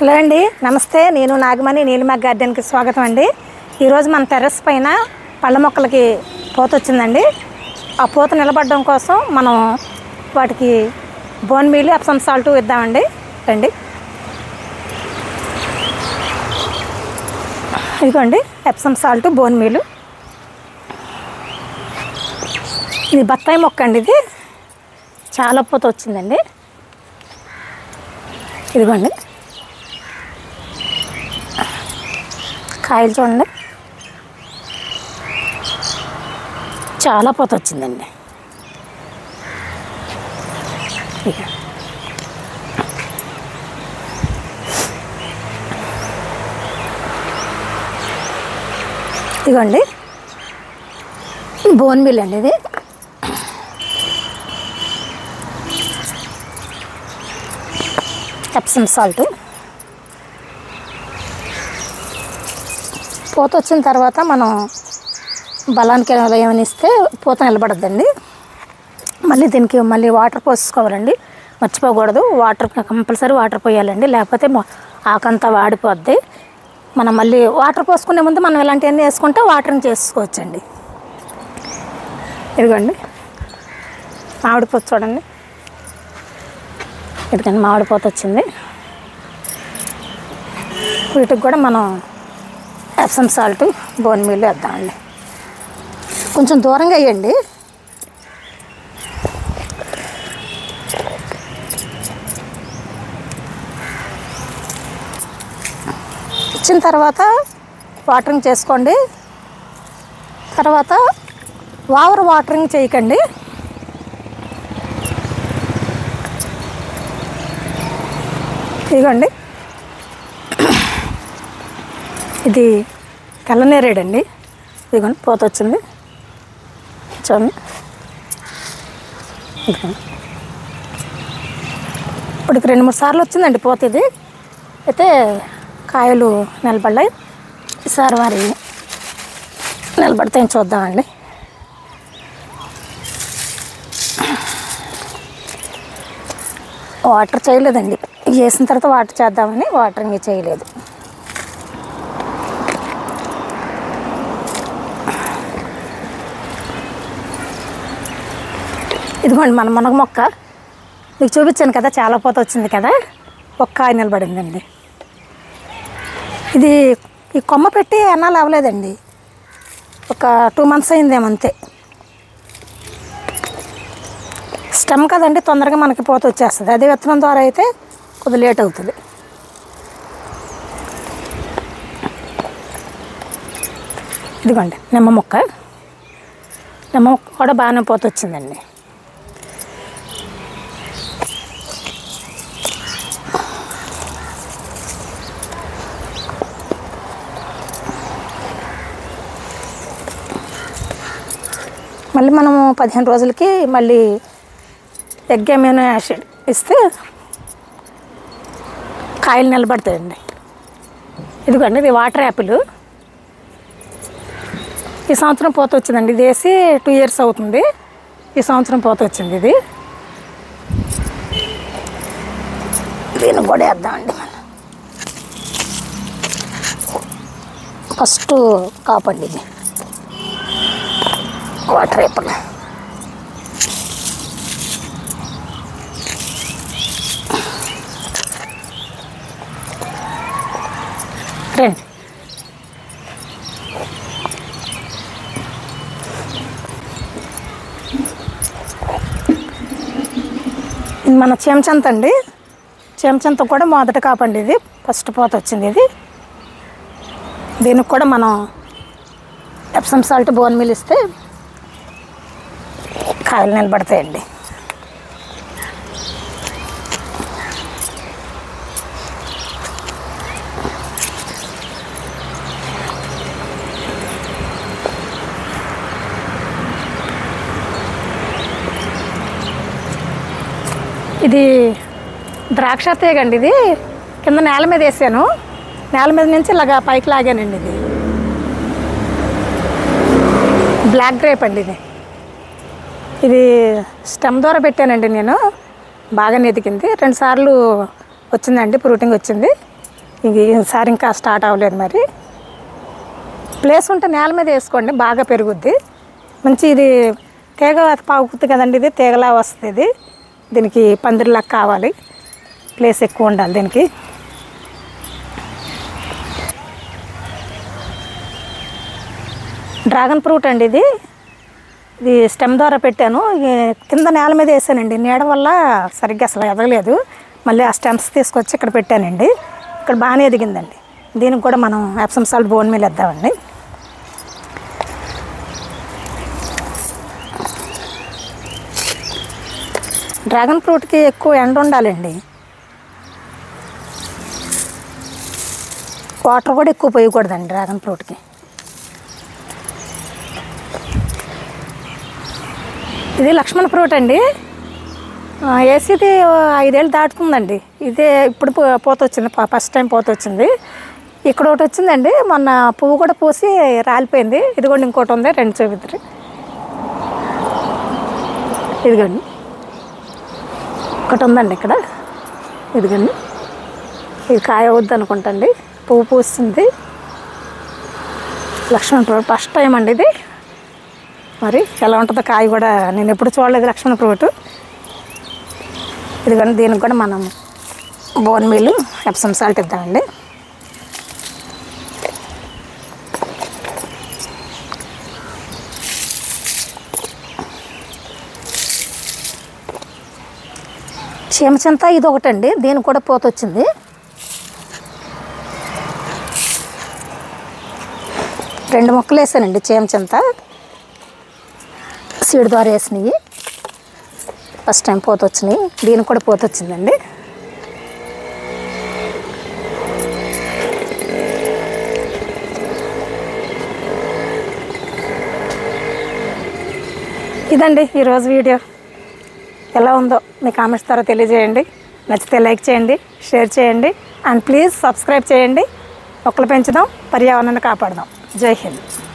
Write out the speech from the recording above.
Hello అండి, నమస్తే. నేను నాగమణి నీలిమ గార్డెన్కి స్వాగతం అండి. ఈరోజు మన టెర్రస్ పైన పళ్ళ మొక్కలకి పూత వచ్చిందండి. ఆ పూత నిలబడడం కోసం మనం వాటికి బోన్ మీల్, ఎప్సమ్ సాల్ట్ ఇద్దామండి. రండి, ఇదిగోండి ఎప్సమ్ సాల్ట్, బోన్ మీల్. ఇది బత్తాయి మొక్క అండి. ఇది చాలా పూత వచ్చిందండి. ఇదిగోండి కాయలు చూడండి, చాలా పూత వచ్చిందండి. ఇదిగోండి బోన్ మీల్ అండి. ఇది ఎప్సమ్ సాల్ట్. పూత వచ్చిన తర్వాత మనం బలానికి ఏమైనా ఇస్తే పూత నిలబడద్దండి. దీనికి వాటర్ పోసుకోవాలండి, మర్చిపోకూడదు. వాటర్ కంపల్సరీ వాటర్ పోయాలండి, లేకపోతే ఆకంతా వాడిపోద్ది. మనం మళ్ళీ వాటర్ పోసుకునే ముందు మనం ఇలాంటివన్నీ వేసుకుంటే వాటరింగ్ చేసుకోవచ్చండి. ఇదిగోండి మామిడి పూత చూడండి, ఇదిగోండి మామిడి పూత వచ్చింది. వీటికి కూడా మనం ఎప్సమ్ సాల్ట్, బోన్ మీల్ వేద్దామండి. కొంచెం దూరంగా వేయండి. ఇచ్చిన తర్వాత వాటరింగ్ చేసుకోండి. తర్వాత ఓవర్ వాటరింగ్ చేయకండి. ఇదిగోండి ఇది తెల్లనేరేడండి. ఇదిగోండి పూత వచ్చింది చూడండి. ఇప్పటికి 2-3 సార్లు వచ్చిందండి పూత. ఇది అయితే కాయలు నిలబడ్డాయి. ఈసారి మరి నిలబడితే చూద్దామండి. వాటర్ చేయలేదండి, వేసిన తర్వాత వాటర్ చేద్దామని వాటరింగ్ చేయలేదు. ఇదిగోండి మన మునగ మొక్క మీకు చూపించాను కదా, చాలా పూత వచ్చింది కదా, ఒక కాయ నిలబడిందండి. ఇది ఈ కొమ్మ పెట్టి ఎన్నాళ్ళు అవ్వలేదండి, ఒక 2 months అయిందేమంతే. స్టెమ్ కదండి, తొందరగా మనకి పూత వచ్చేస్తుంది. అదే విత్తనం ద్వారా అయితే కొద్దిగా లేట్ అవుతుంది. ఇదిగోండి నిమ్మ మొక్క కూడా బాగానే పూత వచ్చిందండి. మళ్ళీ మనము 15 రోజులకి మళ్ళీ ఎగ్ అమైనో యాసిడ్ ఇస్తే కాయలు నిలబడతాయండి. ఇదిగోండి ఇది వాటర్ యాపిల్. ఈ సంవత్సరం పూత వచ్చిందండి. ఇది వేసి 2 years అవుతుంది. ఈ సంవత్సరం పూత వచ్చింది. ఇది దీన్ని కూడా వేద్దామండి. మనం ఫస్ట్ కాపండి ఇది వాటర్ యాపిల్. రండి, ఇది మన చెంచంత అండి. చెంచంత కూడా మొదట కాపండి. ఇది ఫస్ట్ పూత వచ్చింది. ఇది దీనికి కూడా మనం ఎప్సమ్ సాల్ట్, బోన్ మీల్ ఇస్తే కాయలు నిలబడతాయండి. ఇది ద్రాక్ష తీగండి. ఇది కింద నేల మీద వేసాను, నేల మీద నుంచి ఇలాగా పైకి లాగానండి. ఇది బ్లాక్ గ్రేప్ అండి. ఇది స్టెమ్ ద్వారా పెట్టానండి నేను. బాగా ఎదిగింది, 2 సార్లు వచ్చిందండి, ఫ్రూటింగ్ వచ్చింది. ఇది ఈసారి ఇంకా స్టార్ట్ అవ్వలేదు. మరి ప్లేస్ ఉంటే నేల మీద వేసుకోండి, బాగా పెరుగుద్ది. మంచి ఇది తీగ పాకుతుంది కదండి, ఇది తీగలా వస్తుంది. ఇది దీనికి పందిరిలాగా కావాలి, ప్లేస్ ఎక్కువ ఉండాలి దీనికి. డ్రాగన్ ఫ్రూట్ అండి ఇది. ఇది స్టెమ్ ద్వారా పెట్టాను, కింద నేల మీద వేసానండి. నీడ వల్ల సరిగ్గా అసలు ఎదగలేదు. మళ్ళీ ఆ స్టెమ్స్ తీసుకొచ్చి ఇక్కడ పెట్టానండి. ఇక్కడ బాగానే ఎదిగిందండి. దీనికి కూడా మనం ఎప్సమ్ సాల్ట్ బోన్ మీల్ వేద్దామండి. డ్రాగన్ ఫ్రూట్కి ఎక్కువ ఎండ ఉండాలండి. వాటర్ కూడా ఎక్కువ పోయకూడదండి డ్రాగన్ ఫ్రూట్కి. ఇది లక్ష్మణ ఫ్రూట్ అండి. వేసిది 5 ఏళ్ళు దాటుకుందండి. ఇదే ఇప్పుడు పూత వచ్చింది, ఫస్ట్ టైం పూత వచ్చింది. ఇక్కడ ఒకటి వచ్చిందండి, మొన్న పువ్వు కూడా పూసి రాలిపోయింది. ఇదిగోండి ఇంకోటి ఉంది, 2 చూపిద్దరు. ఇదిగోండి ఒకటి ఉందండి ఇక్కడ, ఇదిగోండి. ఇది కాయ అవుద్ది అనుకుంటండి, పువ్వు పూస్తుంది. లక్ష్మణ ఫ్రూట్ ఫస్ట్ టైం అండి ఇది. మరి ఎలా ఉంటుందో కాయ కూడా నేను ఎప్పుడు చూడలేదు లక్ష్మణ ఫ్రూట్. ఇదిగోండి దీనికి కూడా మనం బోన్ మీల్ ఎప్సమ్ సాల్ట్ ఇద్దామండి. చీమచింత ఇది ఒకటండి, దీనికి కూడా పూత వచ్చింది. రెండు మొక్కలు వేసానండి చీమచింత, సీడ్ ద్వారా వేసినవి. ఫస్ట్ టైం పూత వచ్చినాయి, దీనికి కూడా పూత వచ్చిందండి. ఇదండి ఈరోజు వీడియో. ఎలా ఉందో మీ కామెంట్స్ ద్వారా తెలియజేయండి. నచ్చితే లైక్ చేయండి, షేర్ చేయండి, అండ్ ప్లీజ్ సబ్స్క్రైబ్ చేయండి. మొక్కలు పెంచుదాం, పర్యావరణాన్ని కాపాడదాం. జై హింద్.